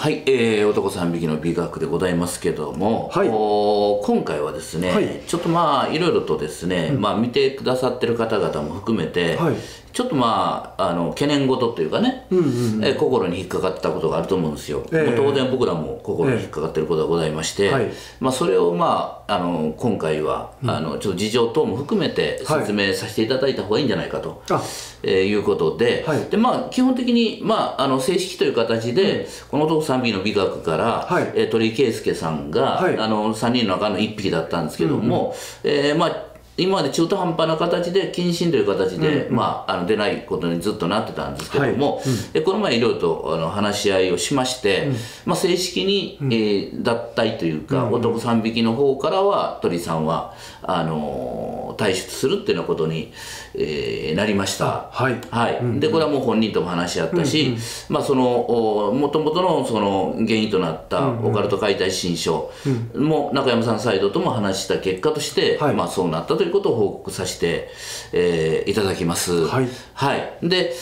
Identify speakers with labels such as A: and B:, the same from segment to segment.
A: はい、男三匹の美学でございますけども、
B: はい、
A: 今回はですね、
B: はい、
A: ちょっとまあいろいろとですね、見てくださってる方々も含めて、
B: はい、
A: ちょっと懸念事というかね、心に引っかかったことがあると思うんですよ。もう当然僕らも心に引っかかってることがございまして、それを今回はちょっと事情等も含めて説明させていただいた方がいいんじゃないかと、いうことで、基本的に正式という形で、この男三匹の美学から、鳥居圭介さんが、3人の中の1匹だったんですけども、今まで中途半端な形で謹慎という形で、出ないことにずっとなってたんですけども、この前いろいろと話し合いをしまして、正式に、脱退というか、男3匹の方からは鳥さんは退出するっていうようなことに、なりました。でこれはもう本人とも話し合ったし、もともとのその原因となったオカルト解体新書も中山さんサイドとも話した結果として、そうなったということを報告させて、いただきます。で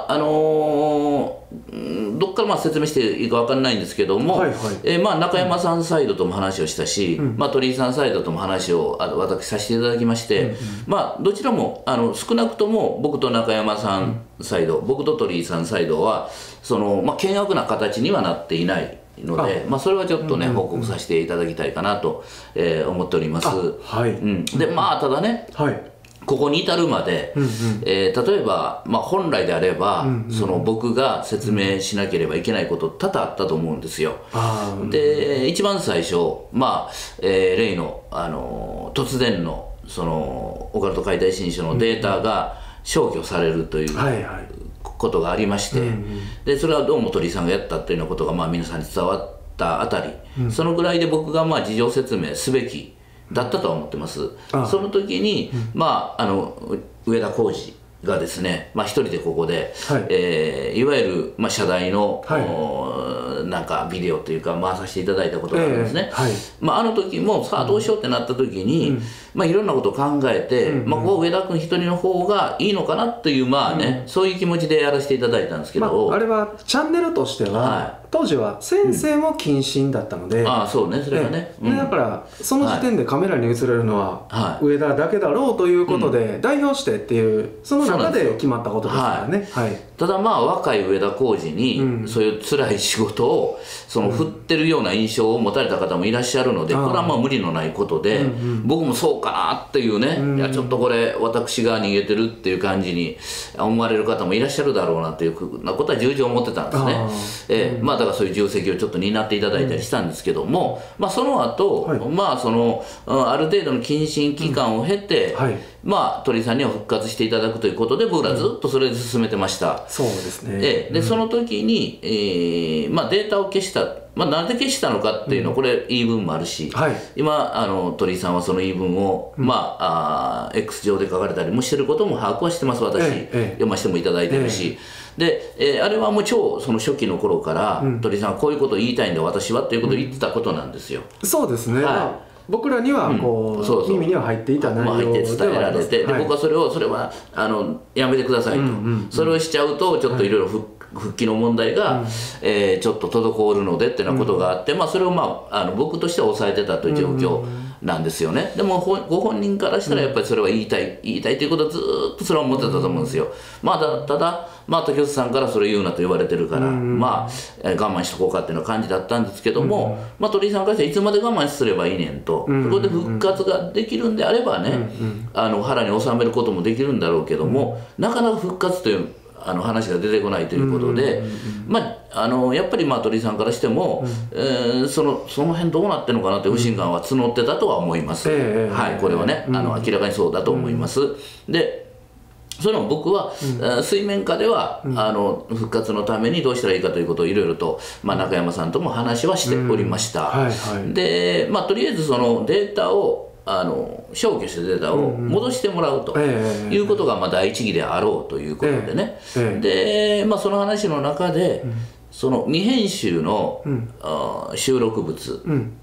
A: どっから説明していいか分かんないんですけども、中山さんサイドとも話をしたし、鳥居さんサイドとも話を私させていただきまして、どちらも少なくとも僕と中山さんサイド、僕と鳥居さんサイドは険悪な形にはなっていないので、それはちょっとね、報告させていただきたいかなと、思っております。でただね、ここに至るまで、例えば、本来であれば、僕が説明しなければいけないこと多々あったと思うんですよ。で一番最初、例の、突然のオカルト解体新書のデータが消去されるということがありまして、でそれはどうも鳥居さんがやったというようなことが皆さんに伝わったあたり、そのぐらいで僕が事情説明すべきだったとは思ってます。その時に、上田浩二がですね、一人でここで、いわゆる、謝罪の、なんかビデオというか回させていただいたことがあるんですね。あの時もさあどうしようってなった時に、いろんなことを考えて、ここは上田君一人の方がいいのかなというそういう気持ちでやらせていただいたんですけど、
B: あれはチャンネルとしては、当時は先生も謹慎だったので、
A: そうね、それがね、
B: だからその時点でカメラに映れるのは上田だけだろうということで、代表してっていうその中で決まったことですからね。
A: ただ若い上田浩二にそういう辛い仕事を振ってるような印象を持たれた方もいらっしゃるので、これは無理のないことで、僕もそうかなっていうね、いやちょっとこれ私が逃げてるっていう感じに思われる方もいらっしゃるだろうなというふうなことは重々思ってたんですね。だからそういう重責をちょっと担っていただいたりしたんですけども、その後、ある程度の謹慎期間を経て、鳥居さんには復活していただくということで、僕らずっとそれで進めてました。
B: そうですね。
A: でその時に、データを消した、なんで消したのかっていうのは、これ言い分もあるし、今鳥居さんはその言い分を、X 上で書かれたりもしてることも把握はしてます。私、読ませてもいただいてるし、で、あれはもうその初期の頃から、鳥居さんはこういうことを言いたいんだ私はっていうことを言ってたことなんですよ。
B: そうですね。僕らには耳には入っていた内容で
A: 伝えられて、僕はそれはやめてくださいと、それをしちゃうとちょっといろいろ復帰の問題が、ちょっと滞るのでっていうようなことがあって、それを僕としては抑えてたという状況なんですよね。でもご本人からしたらやっぱりそれは言いたいということをずっとそれは思ってたと思うんですよ。ただ竹内さんからそれ言うなと言われてるから、我慢しとこうかっていうような感じだったんですけども、鳥居さんからしていつまで我慢すればいいねんと、そこで復活ができるんであればね、腹に収めることもできるんだろうけども、なかなか復活という話が出てこないということで、やっぱり鳥居さんからしても、その辺どうなってるのかなという不信感は募ってたとは思います。これはね、明らかにそうだと思います。でその僕は、水面下では復活のためにどうしたらいいかということをいろいろと、中山さんとも話はしておりました。でとりあえずそのデータを消去したデータを戻してもらうということが第一義であろうということでね、でその話の中で、その未編集の収録物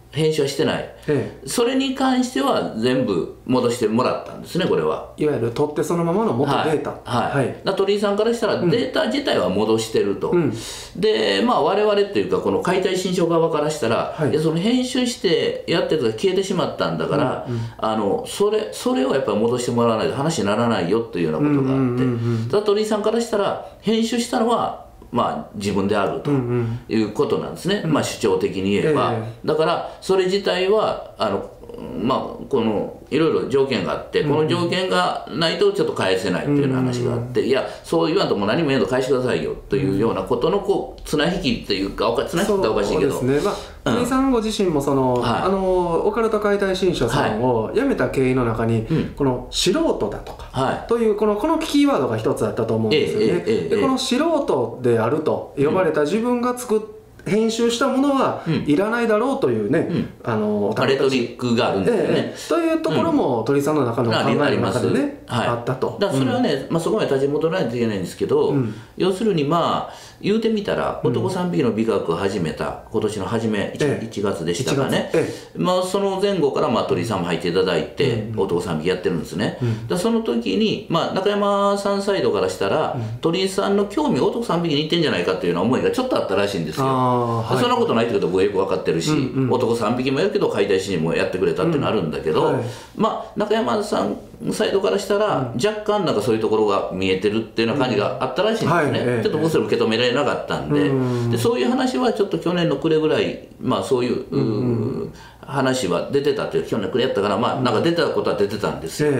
A: 編集はしてない、それに関しては全部戻してもらったんですね、これは。
B: いわゆる取ってそのままの元データ、
A: 鳥居さんからしたらデータ自体は戻してると、でまあ我々っていうかこの解体新書側からしたら、いやその編集してやってると消えてしまったんだから、それをやっぱり戻してもらわないと話にならないよっていうようなことがあって、ただ鳥居さんからしたら編集したのはまあ、自分であるということなんですね、まあ、主張的に言えば、だからそれ自体はまあ、このいろいろ条件があって、この条件がないとちょっと返せないというような話があって、いやそう言わんともう何も言わんと返してくださいよというようなことのこう綱引きというか、綱引きっておかしいけど、
B: そうですね、鳥居さんご自身もその、オカルト解体新書さんを辞めた経緯の中に、この素人だとか、というこのキーワードが一つあったと思うんですよね。でこの素人であると呼ばれた自分が作って編集したものはいらないだろうというね、
A: レトリックがあるんですよね。
B: というところも鳥居さんの中の考えの中でね、あったと。
A: だからそれはね、そこまで立ち戻らないといけないんですけど、要するにまあ言うてみたら、男3匹の美学を始めた今年の初め 1月でしたかね、その前後から鳥居さんも入っていただいて、男3匹やってるんですね。その時に中山さんサイドからしたら、鳥居さんの興味が男3匹にいってんじゃないかというような思いがちょっとあったらしいんですよ。そんなことないってことは僕はよく分かってるし、男3匹もやるけど解体新もやってくれたっていうのはあるんだけど、中山さんサイドからしたら、若干なんかそういうところが見えてるっていうような感じがあったらしいんですね。ちょっと僕それ受け止められなかったんで、そういう話はちょっと去年の暮れぐらい、そういう話は出てたという、去年の暮れやったから、なんか出たことは出てたんですよ。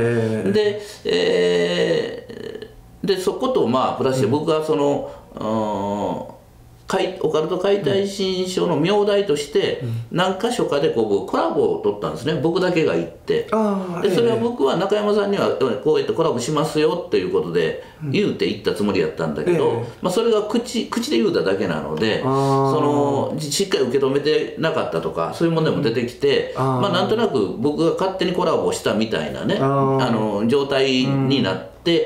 A: でそことプラスして僕はそのオカルト解体新書の名題として何か所かでコラボを取ったんですね、僕だけが行って。でそれは僕は中山さんにはこうやってコラボしますよっていうことで言うて行ったつもりやったんだけど、それが口で言うただけなので、しっかり受け止めてなかったとかそういう問題も出てきて、なんとなく僕が勝手にコラボしたみたいなね状態になって。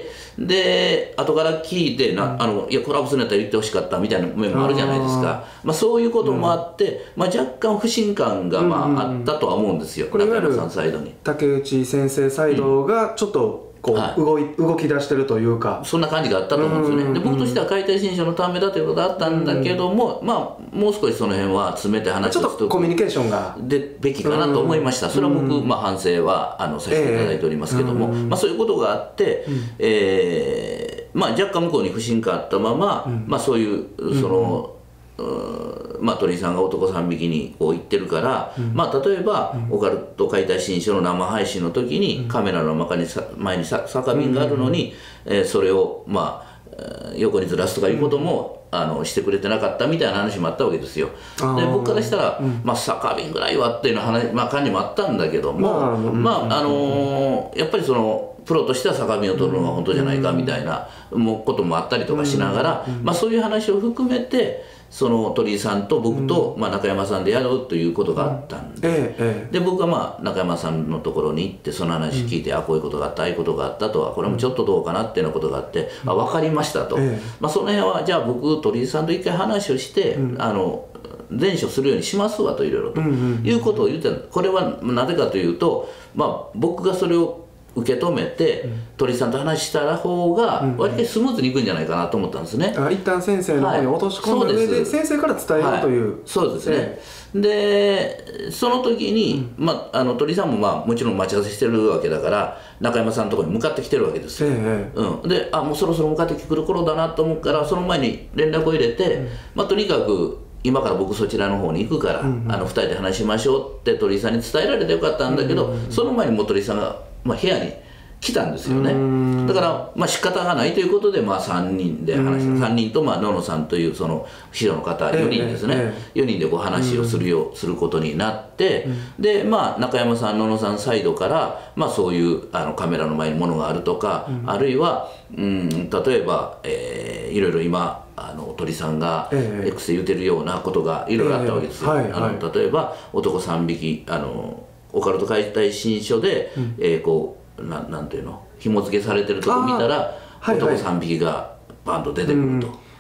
A: で後から聞いていやコラボするんやったら言ってほしかったみたいな面もあるじゃないですか。そういうこともあって、若干不信感があったとは思うんですよ、中山さんサイドに。
B: 竹内先生サイドがちょっとこう、動き出してるというか、
A: そんな感じがあったと思うんですよね。で僕としては解体新書のためだということがあったんだけども、もう少しその辺は詰めて話を
B: ちょっとコミュニケーションが
A: でべきかなと思いました。それは僕、反省はさせていただいておりますけども、そういうことがあって、若干向こうに不信感あったまま、そういうその。鳥居さんが男3匹にこう言ってるから、例えばオカルト解体新書の生配信の時にカメラの前に酒瓶があるのに、それを横にずらすとかいうこともしてくれてなかったみたいな話もあったわけですよ。で僕からしたら、酒瓶ぐらいはっていうの話、感じもあったんだけども、やっぱりそのプロとしては酒瓶を取るのが本当じゃないかみたいなこともあったりとかしながら、そういう話を含めてその鳥居さんと僕と、中山さんでやろうということがあったんで、で僕は中山さんのところに行ってその話聞いて、こういうことがあった、ああいうことがあったとは、これもちょっとどうかなっていうようなことがあって、分かりましたと、その辺はじゃあ僕鳥居さんと一回話をして、前処するようにしますわといろいろということを言ってた。これはなぜかというと、僕がそれを受け止めて鳥居さんと話した方が割とスムーズにいくんじゃないかなと思ったんですね。
B: 一旦先生の方に落とし込んだ上で先生から伝えようという。
A: そうですね。でその時に、鳥居さんももちろん待ち合わせしてるわけだから中山さんのところに向かってきてるわけですよ。でもうそろそろ向かってくる頃だなと思うから、その前に連絡を入れて、とにかく今から僕そちらの方に行くから、2人で話しましょうって鳥居さんに伝えられてよかったんだけど、その前にも鳥居さんが部屋に来たんですよね。だから仕方がないということで3人で話して、3人と野野さんというその秘書の方4人ですね、4人でこう話をすることになって、で中山さん野野さんサイドからそういうカメラの前にものがあるとか、あるいは例えばいろいろ今鳥さんが X で言ってるようなことがいろいろあったわけですよ。例えば男3匹オカルト解体新書で、こうなんていうの紐付けされてるとこ見たら、男3匹がバンと出てくると。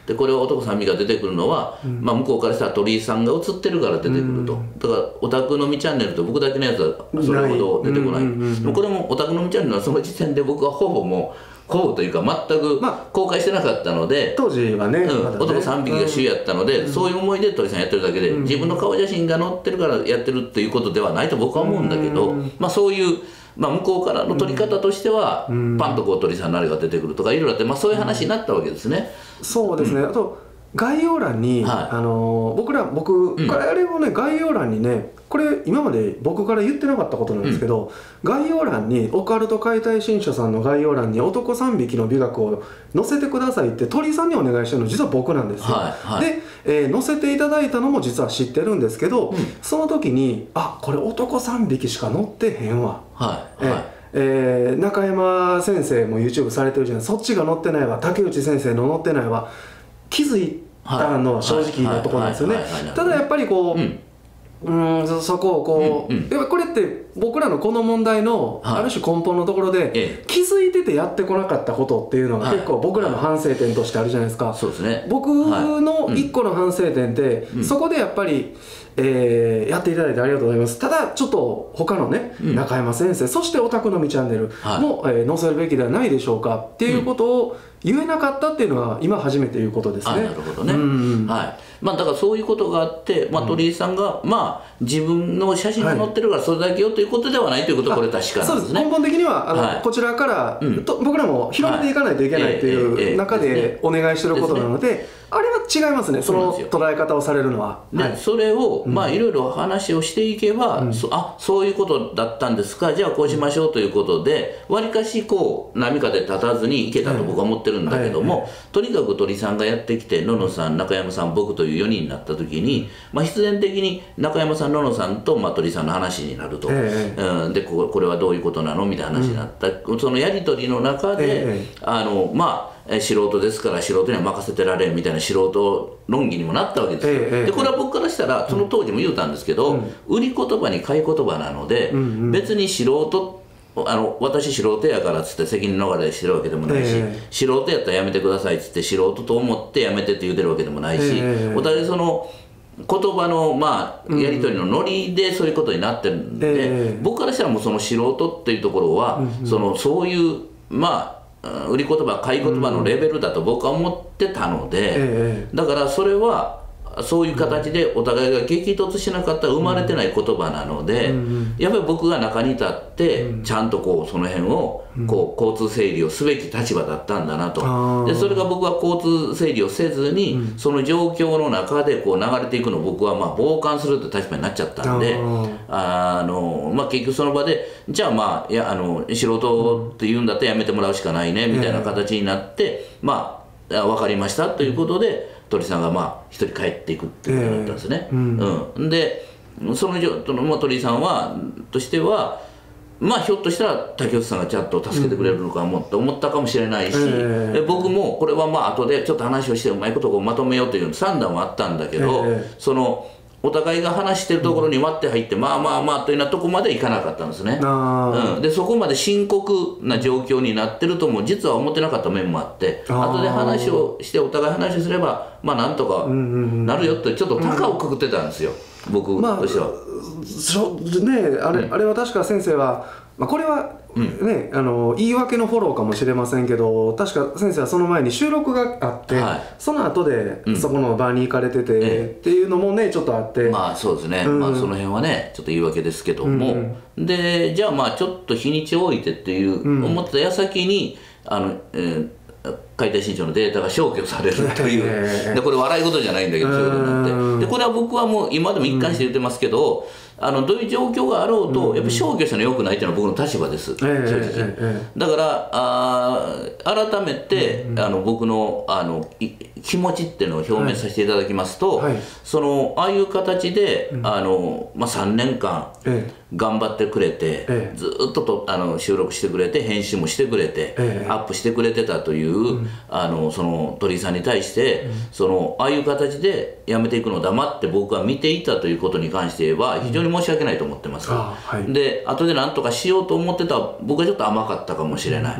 A: でこれは男3匹が出てくるのは、まあ、向こうからしたら鳥居さんが映ってるから出てくると、だからオタクのみチャンネルと僕だけのやつはそれほど出てこない。これもオタクのみチャンネルはその時点で僕はほぼというか全く公開してなかったので、
B: 当時はね、
A: 男3匹が主やったので、そういう思いで鳥居さんやってるだけで、自分の顔写真が載ってるからやってるっていうことではないと僕は思うんだけど、まあそういうまあ向こうからの撮り方としては、パンとこう鳥居さんのあれが出てくるとかいろいろあって、まあそういう話になったわけですね。
B: そうですね。あと概要欄に、僕あれをね、概要欄にね、これ今まで僕から言ってなかったことなんですけど、概要欄にオカルト解体新書さんの概要欄に男3匹の美学を載せてくださいって鳥居さんにお願いしてるの実は僕なんですよ。で、載せていただいたのも実は知ってるんですけど、その時にこれ男3匹しか載ってへんわ、中山先生も YouTube されてるじゃない、そっちが載ってないわ、竹内先生の載ってないわ、気づいたのは正直なところなんですよね。ただやっぱりこう、そこをこう、やっぱこれって僕らのこの問題のある種根本のところで、気づいててやってこなかったことっていうのが結構僕らの反省点としてあるじゃないですか。僕の一個の反省点って、そこでやっぱりやっていただいてありがとうございます。ただちょっと他のね、中山先生、そしてオタクのみチャンネルも載せるべきではないでしょうかっていうことを言えなかったっていうのは今初めて言うことですね。
A: なるほどね。まあだからそういうことがあって、鳥居さんがまあ自分の写真が載ってるからそれだけよということではないということはこれ確かなんですね。
B: 根本的にはこちらから僕らも広めていかないといけないという中でお願いしてることなので、あれは違いますね、その捉え方をされるのは。
A: でそれをまあいろいろ話をしていけば、そういうことだったんですか、じゃあこうしましょうということでわりかしこう波風立たずにいけたと僕は思ってるんだけども、とにかく鳥居さんがやってきて、野々さん、中山さん、僕という4人になった時に、必然的に中山さん、野々さんと鳥居さんの話になると、でこれはどういうことなのみたいな話になった、そのやり取りの中で、素人ですから素人には任せてられんみたいな素人論議にもなったわけですよ。でこれは僕からしたらその当時も言うたんですけど、売り言葉に買い言葉なので、別に素人私素人やからっつって責任逃れしてるわけでもないし、素人やったらやめてくださいっつって素人と思ってやめてって言うてるわけでもないし、お互いその言葉のやり取りのノリでそういうことになってるんで、僕からしたらもうその素人っていうところは、そういう売り言葉買い言葉のレベルだと僕は思ってたので、だからそれはそういう形でお互いが激突しなかったら生まれてない言葉なので、やっぱり僕が中に立ってちゃんとこうその辺をこう交通整理をすべき立場だったんだなと。でそれが僕は交通整理をせずにその状況の中でこう流れていくのを僕は傍観するって立場になっちゃったんで、結局その場でじゃあ素人って言うんだったらやめてもらうしかないねみたいな形になって、分かりましたということで鳥居さんが一人帰っていくっていうことだったんですね。でその鳥居さんとしてはひょっとしたら竹内さんがちゃんと助けてくれるのかもって思ったかもしれないし、僕もこれは後でちょっと話をしてうまいことをまとめようという算段はあったんだけど、そのお互いが話してるところに割って入ってというようなとこまでいかなかったんですね。でそこまで深刻な状況になってるとも実は思ってなかった面もあって、後で話をしてお互い話をすればなんとかなるよってちょっと高をくくってたんですよ、僕としては。
B: あれは確か先生はこれはね、言い訳のフォローかもしれませんけど、確か先生はその前に収録があって、その後でそこの場に行かれててっていうのもねちょっとあって、
A: そうですね、その辺はねちょっと言い訳ですけども、でじゃあちょっと日にち置いてっていう思ってた矢先に解体新書のデータが消去されるというでこれ笑い事じゃないんだけどそういうことになって、でこれは僕はもう今でも一貫して言ってますけど、どういう状況があろうとやっぱり消去したのは良くないというのは僕の立場です、正直。だから改めて僕の気持ちっていうのを表明させていただきますと、ああいう形で3年間頑張ってくれて、ずっと収録してくれて編集もしてくれて、アップしてくれてたというその鳥居さんに対して、ああいう形で辞めていくのを黙って僕は見ていたということに関して言えば非常に申し訳ないと思ってます。で後で何とかしようと思ってた僕はちょっと甘かったかもしれない。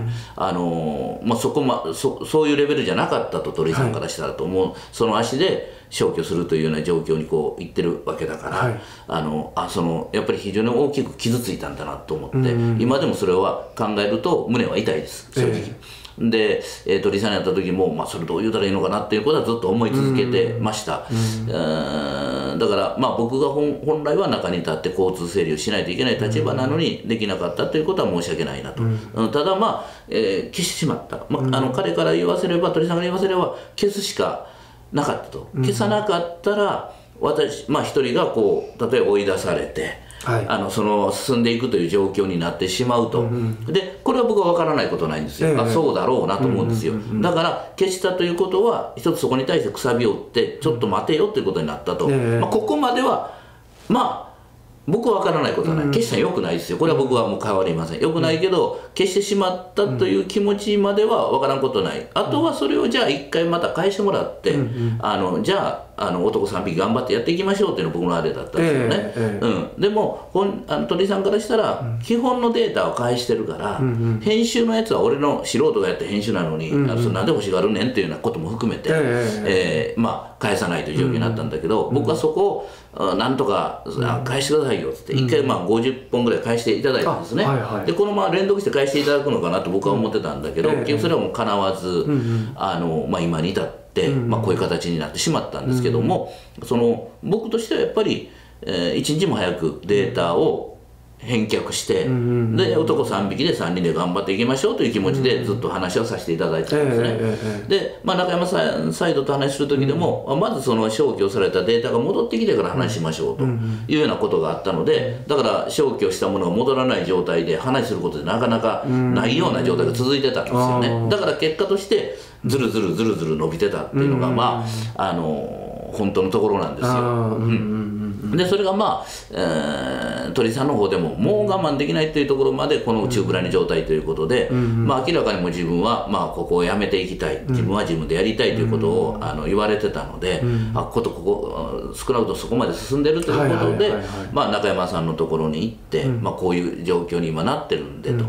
A: そういうレベルじゃなかったと鳥居さんからしたらと思う、その足で消去するというような状況にこう言ってるわけだから、やっぱり非常に大きく傷ついたんだなと思って、今でもそれは考えると胸は痛いです正直。で、鳥居さんに会った時も、それどう言うたらいいのかなっていうことはずっと思い続けてました。だから僕が本来は中に立って交通整理をしないといけない立場なのにできなかったということは申し訳ないなと。ただ消してしまった、彼から言わせれば鳥居さんから言わせれば消すしかなかったと。消さなかったら私一人がこう例えば追い出されて、進んでいくという状況になってしまうと。でこれは僕は分からないことないんですよ。そうだろうなと思うんですよ。だから消したということは一つそこに対してくさびを打ってちょっと待てよということになったと。ここまでは僕は分からないことはない。消したらよくないですよ。これは僕はもう変わりません。よくないけど消してしまったという気持ちまでは分からんことない。あとはそれをじゃあ一回また返してもらって、じゃあ男3匹頑張ってやっていきましょうっていうのが僕のあれだったんですよね。でも鳥居さんからしたら基本のデータを返してるから、編集のやつは俺の素人がやった編集なのに、それなんで欲しがるねんっていうようなことも含めて、返さないという状況になったんだけど、僕はそこをなんとか返してくださいよっつって一回50本ぐらい返していただいたんですね。でこのまま連続して返していただくのかなと僕は思ってたんだけど、結局それはもうかなわず、今に至って、こういう形になってしまったんですけども、僕としてはやっぱり、一日も早くデータを返却して、で男3匹で3人で頑張っていきましょうという気持ちでずっと話をさせていただいてたんですね。で、中山さんサイドと話する時でも、まずその消去されたデータが戻ってきてから話しましょうというようなことがあったので、だから消去したものが戻らない状態で話することでなかなかないような状態が続いてたんですよね。だから結果としてずるずる伸びてたっていうのが本当のところなんですよ。でそれが鳥居さんの方でももう我慢できないというところまでこの中くらいの状態ということで、明らかにも自分はここをやめていきたい、自分は自分でやりたいということを言われてたので、ここ少なくともそこまで進んでるということで中山さんのところに行って、こういう状況に今なってるんでと。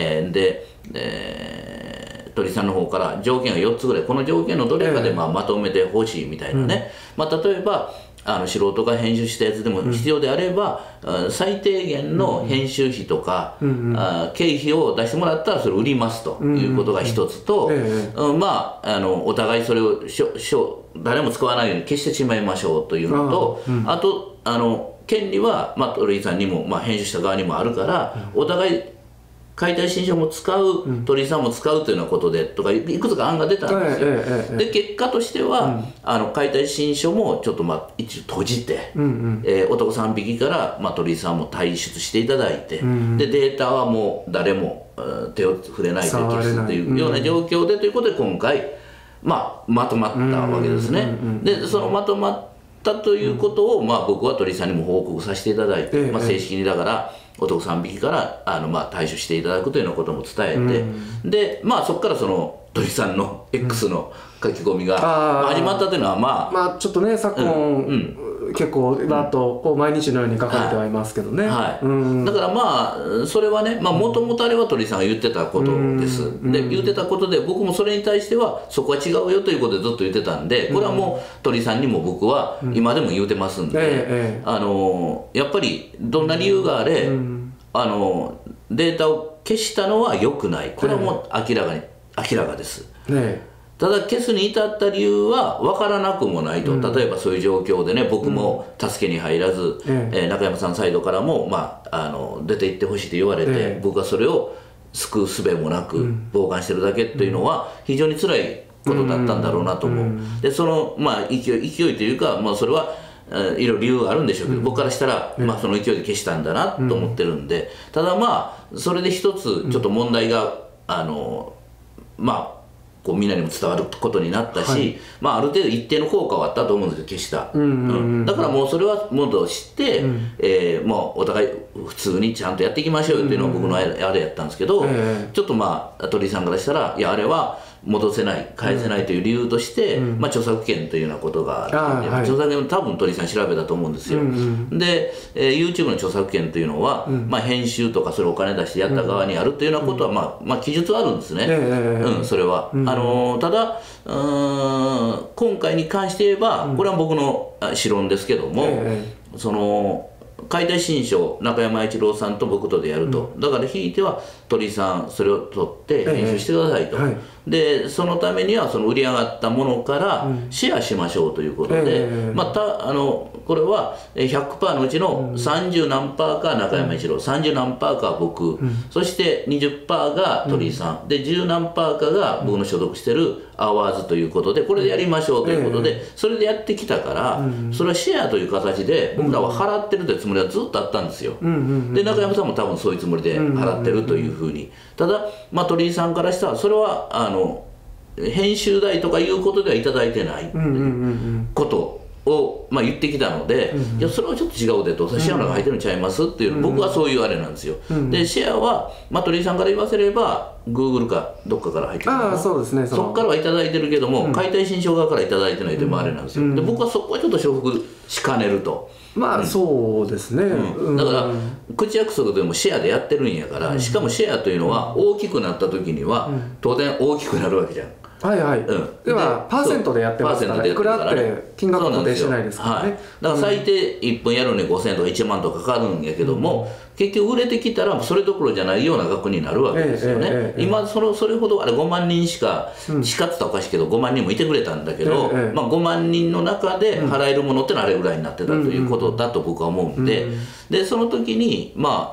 A: 鳥居さんの方から条件が4つぐらい、この条件のどれかでまとめてほしいみたいなね、例えば素人が編集したやつでも必要であれば、最低限の編集費とか、経費を出してもらったらそれを売りますということが一つと、お互いそれを誰も使わないように消してしまいましょうというのと、あと権利は鳥居さんにも、編集した側にもあるから、お互い解体新書も使う、鳥居さんも使うというようなことでとかいくつか案が出たんですよ。で結果としては、解体新書もちょっと一応閉じて、男3匹から鳥居さんも退出していただいて、でデータはもう誰も手を触れないで消すというような状況でということで今回まとまったわけですね。でそのまとまったということを、僕は鳥居さんにも報告させていただいて、正式にだから男3匹から対処していただくというようなことも伝えて、でそこからその鳥居さんの X の書き込みが始まったというのは
B: ちょっとね昨今、結構バーッとこう毎日のように書かれてはいますけどね。だ
A: からそれはね、もともとあれは鳥居さんが言ってたことです。で言ってたことで僕もそれに対してはそこは違うよということでずっと言ってたんで、これはもう鳥居さんにも僕は今でも言うてますんで、やっぱりどんな理由があれ、データを消したのは良くない、これはもう明らかです。ただ消すに至った理由は分からなくもないと。例えばそういう状況でね、僕も助けに入らず、中山さんサイドからも、出て行ってほしいと言われて、僕はそれを救う術もなく傍観してるだけというのは非常に辛いことだったんだろうなと思う。でその勢いというか、それはいろいろ理由があるんでしょうけど、僕からしたら、その勢いで消したんだなと思ってるんで、ただそれで一つちょっと問題がこうみんなにも伝わることになったし、ある程度一定の効果はあったと思うんですよ、消した。だからもうそれは戻して、お互い普通にちゃんとやっていきましょうよっていうのが僕のあれやったんですけど、ちょっと鳥居さんからしたら、いやあれは戻せない返せないという理由として、著作権というようなことがあって、著作権も多分鳥居さん調べたと思うんですよ。で、YouTube の著作権というのは、編集とかそれをお金出してやった側にあるというようなことは、記述はあるんですね、それは。ただ今回に関して言えば、これは僕の持論ですけども、その解体新書中山一郎さんと僕とでやると、だからひいては鳥居さんそれを取って編集してくださいと、でそのためにはその売り上がったものからシェアしましょうということで、これは 100% のうちの30何パーか中山一郎、30何パーか僕、そして 20% が鳥居さんで10何パーかが僕の所属してるアワーズということで、これでやりましょうということで、それでやってきたから、それはシェアという形で僕らは払ってるというつもりはずっとあったんですよ。で中山さんも多分そういうつもりで払ってるというふうに。ただ、鳥居さんからしたらそれは編集代とかいうことではいただいてないことを言ってきたので、いやそれはちょっと違うでと、シェアが入ってるんちゃいますっていう、僕はそういうあれなんですよ。でシェアは、鳥居さんから言わせれば Google かどっかから入ってるのかな、そこからはいただいてるけども、解体新書側からいただいてないというもあれなんですよ。で僕はそこはちょっと承服しかねると。
B: そうですね、
A: だから口約束でもシェアでやってるんやから、しかもシェアというのは大きくなった時には当然大きくなるわけじゃん。
B: ではパーセントでやってますから、いくらって金額固定してないですからね。
A: だから最低1分やるのに5000円とか1万とかかかるんやけども、結局売れてきたらそれどころじゃないような額になるわけですよね。今それほど5万人しかって言ったらおかしいけど5万人もいてくれたんだけど、5万人の中で払えるものってのはあれぐらいになってたということだと僕は思うんで、でその時に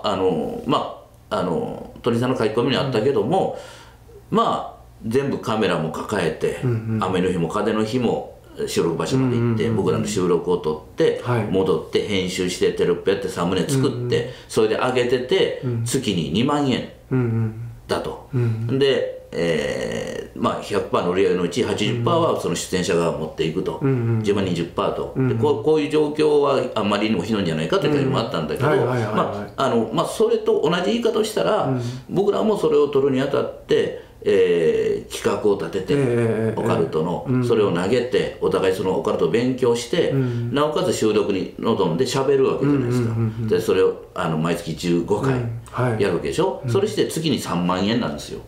A: 鳥居さんの書き込みにあったけども、全部カメラも抱えて、雨の日も風の日も収録場所まで行って、僕らの収録を撮って戻って編集してテロップやってサムネ作って、それで上げてて月に2万円だと。で100% の売り上げのうち 80% はその出演者が持っていくと、自分は 20% と、でこういう状況はあまりにもひどいんじゃないかという感じもあったんだけど、それと同じ言い方をしたら、僕らもそれを取るにあたって企画を立てて、オカルトのそれを投げて、お互いそのオカルトを勉強して、なおかつ収録に臨んで喋るわけじゃないですか。でそれを毎月15回やるわけでしょ。それして月に3万円なんですよ。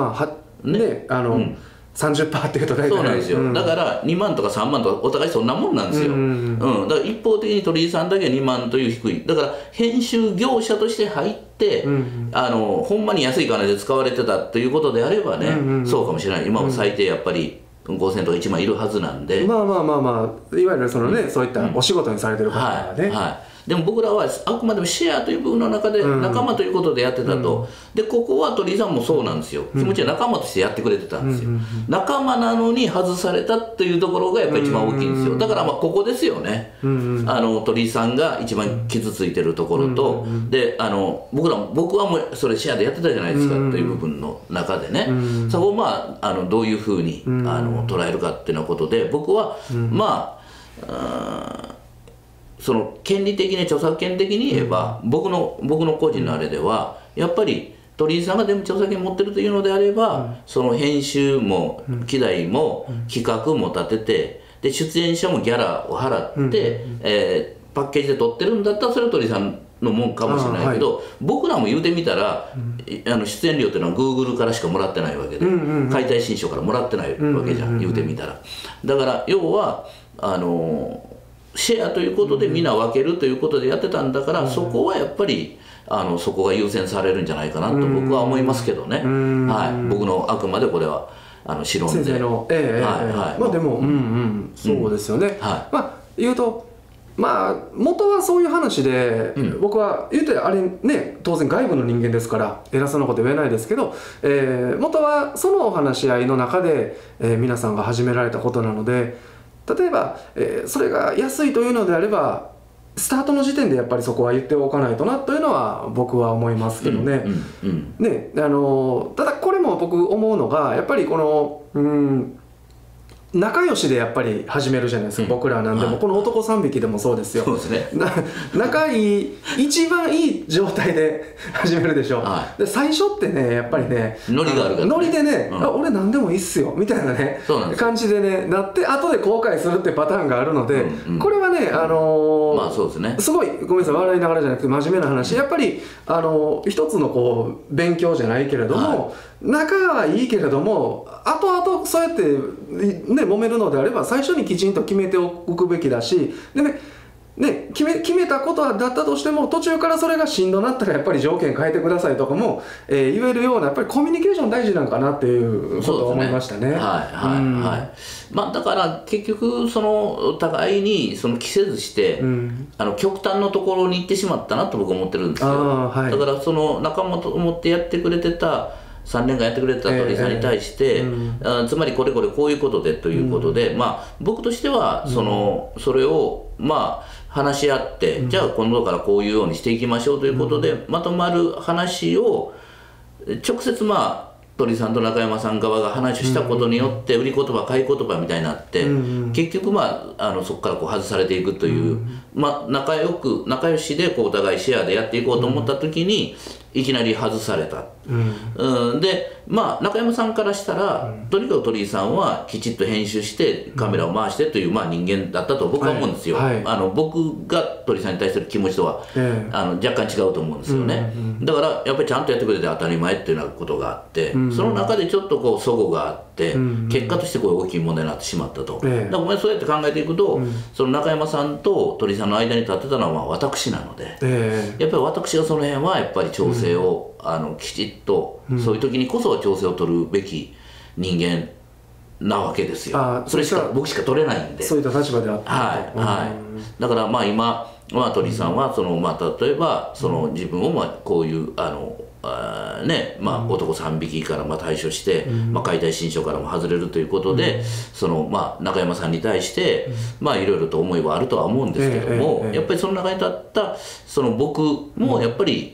B: 30% っていうと大体
A: そうなんですよ。だから2万とか3万とかお互いそんなもんなんですよ。だから一方的に鳥居さんだけ2万という低い、だから編集業者として入って、ほんまに安い金で使われてたということであればね、そうかもしれない。今も最低やっぱり5000とか1万いるはずなんで、
B: いわゆるそのね、そういったお仕事にされてる方はね、
A: でも僕らはあくまでもシェアという部分の中で仲間ということでやってたと、でここは鳥居さんもそうなんですよ。気持ちは仲間としてやってくれてたんですよ。仲間なのに外されたというところがやっぱり一番大きいんですよ。だからここですよね、鳥居さんが一番傷ついてるところと、で僕はもうそれシェアでやってたじゃないですかという部分の中でね、そこをどういうふうに捉えるかっていうようなことで、僕はその権利的に著作権的に言えば、僕の個人のあれではやっぱり鳥居さんが全部著作権持ってるというのであれば、その編集も機材も企画も立てて、で出演者もギャラを払って、パッケージで撮ってるんだったらそれは鳥居さんのもんかもしれないけど、僕らも言うてみたら、出演料っていうのは Google からしかもらってないわけで、解体新書からもらってないわけじゃん、言うてみたら。だから要はシェアということで皆分けるということでやってたんだから、そこはやっぱりそこが優先されるんじゃないかなと僕は思いますけどね。僕のあくまでこれは持論で。
B: 先生のでもそうですよね。言うと元はそういう話で、僕は言うてあれね、当然外部の人間ですから偉そうなこと言えないですけど、元はそのお話し合いの中で、皆さんが始められたことなので、例えば、それが安いというのであればスタートの時点でやっぱりそこは言っておかないとなというのは僕は思いますけどね。ただこれも僕思うのがやっぱりこの仲良しでやっぱり始めるじゃないですか、僕らなんでも、この男3匹でもそうですよ。
A: そうですね。
B: 仲いい、一番いい状態で始めるでしょ。で最初ってね、やっぱりね、
A: ノリがあるから、ね、
B: ノリでね、俺何でもいいっすよみたいなね感じでねなって、後で後悔するってパターンがあるので、これはね、
A: まあそうですね、
B: すごいごめんなさい、笑いながらじゃなくて真面目な話、やっぱり一つのこう勉強じゃないけれども、仲はいいけれども後々そうやってね揉めるのであれば最初にきちんと決めておくべきだし、でね、決めたことだったとしても途中からそれがしんどなったらやっぱり条件変えてくださいとかも、言えるようなやっぱりコミュニケーション大事なんかなっていうことを思いましたね。
A: まあだから結局そのお互いにその期せずして、極端のところに行ってしまったなと僕は思ってるんですよ。だからその仲間と思ってやってくれてた3年間やってくれた鳥さんに対して、つまりこれこういうことでということで、まあ僕としてはそれをまあ話し合って、じゃあ今度からこういうようにしていきましょうということで、まとまる話を直接まあ鳥さんと中山さん側が話をしたことによって、売り言葉買い言葉みたいになって、結局まあそこからこう外されていくという、まあ仲良しでこうお互いシェアでやっていこうと思った時にいきなり外された。でまあ中山さんからしたら、とにかく鳥居さんはきちっと編集してカメラを回してという、まあ、人間だったと僕は思うんですよ。僕が鳥居さんに対する気持ちとは、若干違うと思うんですよね。だからやっぱりちゃんとやってくれて当たり前っていうようなことがあって、その中でちょっとこう齟齬があって、結果としてこういう大きい問題になってしまったと。だからそうやって考えていくと、その中山さんと鳥居さんの間に立ってたのは私なので、やっぱり私がその辺はやっぱり調整を、きちっと、そういう時にこそ調整を取るべき人間なわけですよ。それしか僕しか取れないんで、
B: そういった立場であったと。
A: だからまあ今、鳥居さんは例えば自分をこういう男3匹から対処して、解体新書からも外れるということで、中山さんに対していろいろと思いはあるとは思うんですけども、やっぱりその中に立った僕もやっぱり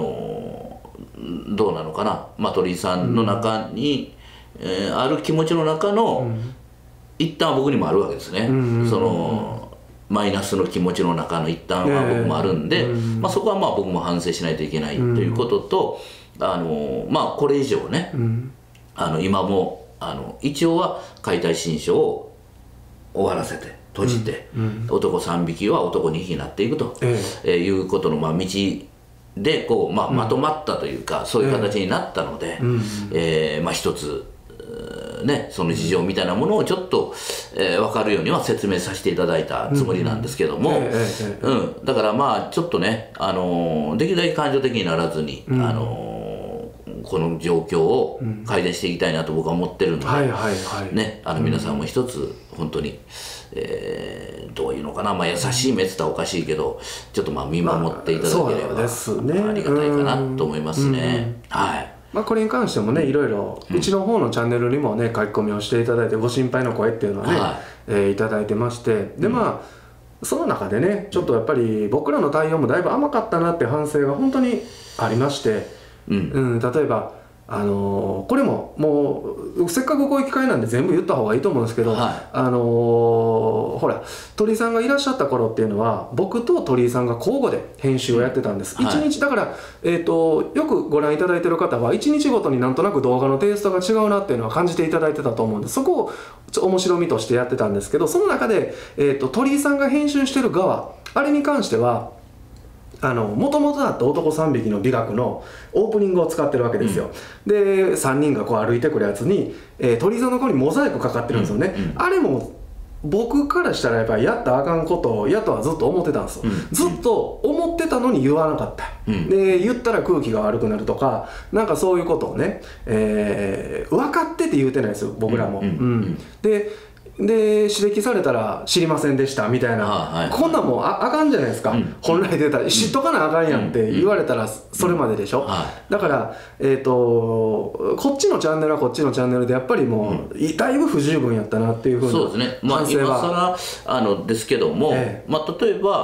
A: どうなのかな、鳥居さんの中に、ある気持ちの中の、一旦は僕にもあるわけですね。マイナスの気持ちの中の一端は僕もあるんで、そこは僕も反省しないといけないということと、これ以上ね、今も一応は解体新書を終わらせて閉じて、男3匹は男2匹になっていくということの道でこう、まとまったというか、そういう形になったので、一つね、その事情みたいなものをちょっと、分かるようには説明させていただいたつもりなんですけども、だからちょっとね、できるだけ感情的にならずに、この状況を改善していきたいなと僕は思ってるのでね、皆さんも一つ本当に、どういうのかな、優しい目って言ったらおかしいけど、ちょっと見守っていただければ、ありがたいかなと思いますね。
B: これに関してもね、いろいろうちの方のチャンネルにもね書き込みをしていただいて、ご心配の声っていうのはね、いただいてまして、でその中でね、ちょっとやっぱり僕らの対応もだいぶ甘かったなって反省が本当にありまして、例えばこれももうせっかくこういう機会なんで全部言った方がいいと思うんですけど、ほら鳥居さんがいらっしゃった頃っていうのは僕と鳥居さんが交互で編集をやってたんです。1日だから、よくご覧いただいてる方は1日ごとになんとなく動画のテイストが違うなっていうのは感じていただいてたと思うんです。そこを面白みとしてやってたんですけど、その中で、鳥居さんが編集してる側、あれに関してはもともとだった男3匹の美学のオープニングを使ってるわけですよ。で3人がこう歩いてくるやつに、鳥居さんの子にモザイクかかってるんですよね。あれも僕からしたらやっぱりやったらあかんことをやとはずっと思ってたんですよ。ずっと思ってたのに言わなかった。で言ったら空気が悪くなるとか、なんかそういうことをね、分かってて言うてないですよ僕らも。で指摘されたら知りませんでしたみたいな、こんなんもあかんじゃないですか。本来出たら知っとかなあかんやんって言われたらそれまででしょ。だからこっちのチャンネルはこっちのチャンネルでやっぱりもうだいぶ不十分やったなっていうふうな
A: そうですね。今更ですけども、例えば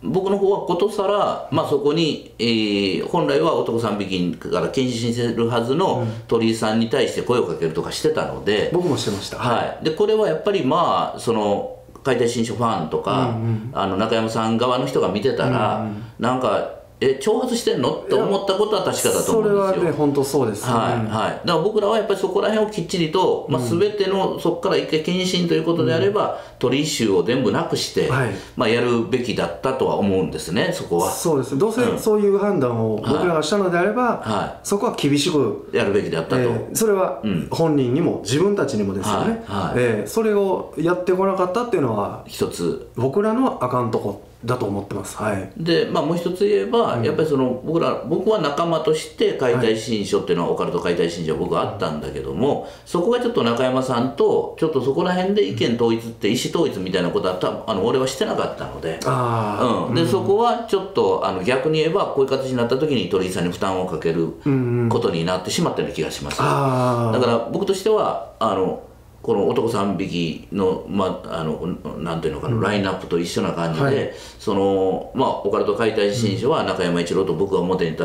A: 僕の方はことさら、そこに、本来は男3匹から謹慎してるはずの鳥居さんに対して声をかけるとかしてたので、
B: 僕もしてました。
A: でこれはやっぱりその解体新書ファンとか、中山さん側の人が見てたら、なんか挑発してんのって思ったことは確かだと思うんですよ。
B: それはね、本当そうですね。
A: だから僕らはやっぱりそこら辺をきっちりと、全てのそこから一回謹慎ということであれば、鳥居衆を全部なくして、やるべきだったとは思うんですね、そこは。
B: そうです。どうせそういう判断を僕らがしたのであれば、そこは厳しく
A: やるべきだったと。
B: それは本人にも自分たちにもですよね。それをやってこなかったっていうのは
A: 一つ
B: 僕らのあかんとこだと思ってます。
A: で、もう一つ言えば、やっぱり僕は仲間として解体新書っていうのは、オカルト解体新書は僕はあったんだけども、そこがちょっと中山さんとちょっとそこら辺で意見統一って意思統一みたいなことは俺はしてなかったので、でそこはちょっと逆に言えばこういう形になった時に鳥居さんに負担をかけることになってしまったような気がします。だから僕としてはこの男3匹の、なんていうのかな、ラインナップと一緒な感じで、オカルト解体新書は中山一郎と僕が表に立って、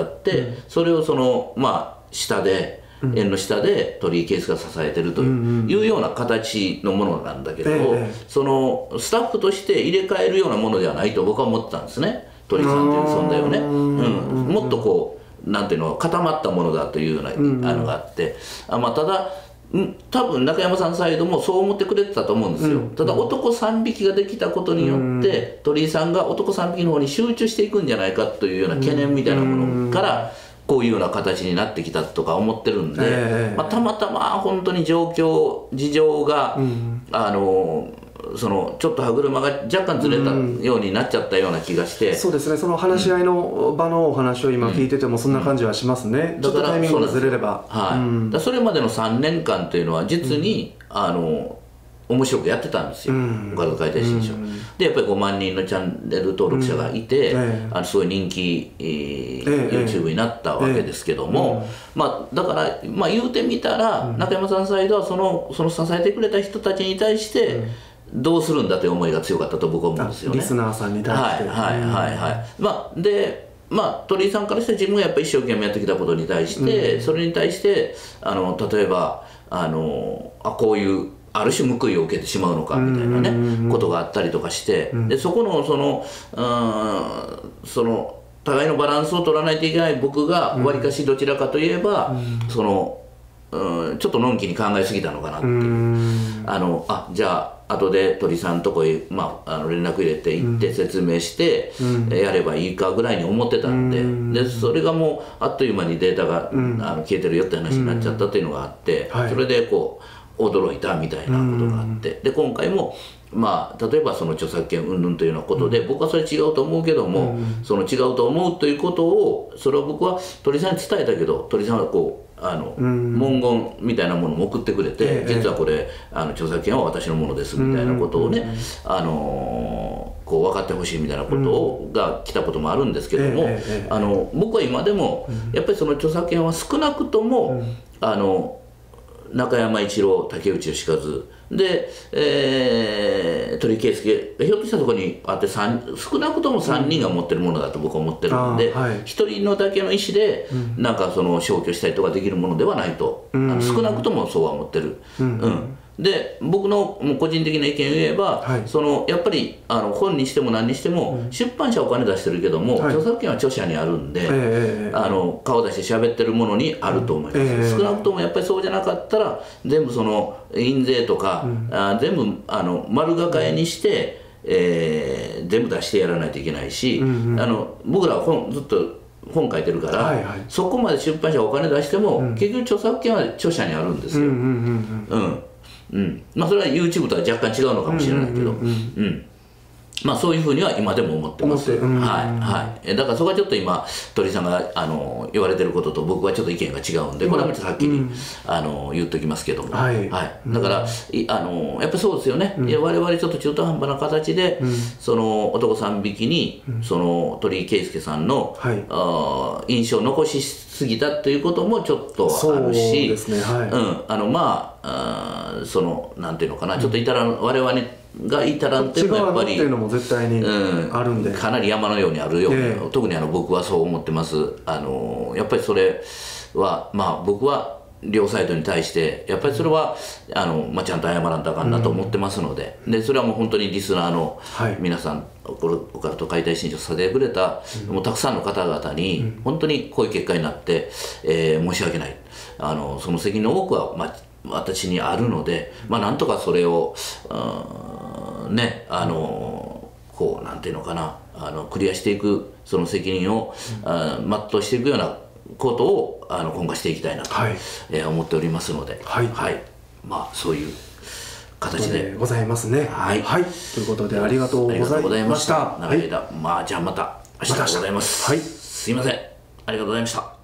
A: それを下で、縁の下で鳥居圭介が支えてるというような形のものなんだけど、そのスタッフとして入れ替えるようなものではないと僕は思ってたんですね、鳥居さんという存在をね。もっとこう、なんていうの、固まったものだというようなのがあって、ただ、多分中山さんサイドもそう思ってくれてたと思うんですよ。ただ男3匹ができたことによって鳥居さんが男3匹の方に集中していくんじゃないかというような懸念みたいなものからこういうような形になってきたとか思ってるんで、たまたま本当に事情がちょっと歯車が若干ずれたようになっちゃったような気がして、
B: そうですね、その話し合いの場のお話を今聞いててもそんな感じはしますね。ちょっとタイミングがずれれば。
A: それまでの3年間というのは実に面白くやってたんですよ、オカルト解体新書で。やっぱり5万人のチャンネル登録者がいて、すごい人気、YouTube になったわけですけども、だから言うてみたら、中山さんサイドはその支えてくれた人たちに対してどうするんだという思いが強かったと僕は思うんですよね。
B: リスナーさんに対して。
A: で鳥居さんからして自分がやっぱり一生懸命やってきたことに対して、それに対して例えばこういうある種報いを受けてしまうのかみたいなねことがあったりとかして、でそこの互いのバランスを取らないといけない僕がわりかしどちらかといえばちょっとのんきに考えすぎたのかなっていう、じゃあ後で鳥さんとこへ、連絡入れて行って説明して、やればいいかぐらいに思ってたんで、それがもうあっという間にデータが、消えてるよって話になっちゃったっていうのがあって、それでこう驚いたみたいなことがあって、で今回も例えばその著作権云々というようなことで、僕はそれ違うと思うけども、その違うと思うということをそれを僕は鳥さんに伝えたけど、鳥さんはこう文言みたいなものも送ってくれて、実はこれ著作権は私のものですみたいなことをね、こう分かってほしいみたいなことが来たこともあるんですけども、僕は今でもやっぱりその著作権は少なくとも中山一郎、竹内義和で、鳥居圭介、ひょっとしたらそこにあって少なくとも3人が持ってるものだと僕は思ってるので、1人のだけの意思でなんか消去したりとかできるものではないと、少なくともそうは思ってる。で僕のもう個人的な意見を言えば、やっぱり本にしても何にしても、出版社はお金出してるけども、著作権は著者にあるんで、顔出して喋ってるものにあると思います。少なくともやっぱりそうじゃなかったら全部印税とか、全部丸がかえにして、全部出してやらないといけないし、僕らはずっと本書いてるから、そこまで出版社がお金出しても、結局著作権は著者にあるんですよ。それは YouTube とは若干違うのかもしれないけど、そういうふうには今でも思ってます。だからそこはちょっと今鳥居さんが言われてることと僕はちょっと意見が違うんで、これははっきり言っときますけども、だからやっぱそうですよね、我々ちょっと中途半端な形で男3匹に鳥居圭介さんの印象を残しすぎたということもちょっとあるし、なんていうのかな、ちょっと我々 がいたらんっていうのはやっぱり、
B: っていうのも絶対にあるんで、
A: かなり山のようにあるように、特に僕はそう思ってます。やっぱりそれは僕は両サイドに対してやっぱりそれはちゃんと謝らんとあかんなと思ってますので、それはもう本当にリスナーの皆さん、オカルト解体新書させてくれた、もうたくさんの方々に本当にこういう結果になって、申し訳ない、その責任の多くは、私にあるので、なんとかそれをね、こうなんていうのかな、クリアしていく、その責任を全うしていくようなことを今後していきたいなと、思っておりますので、そういう形で
B: ございますね。ということでありがとうございました。
A: 長い間、じゃあまた明日でございます。すいません、ありがとうございました。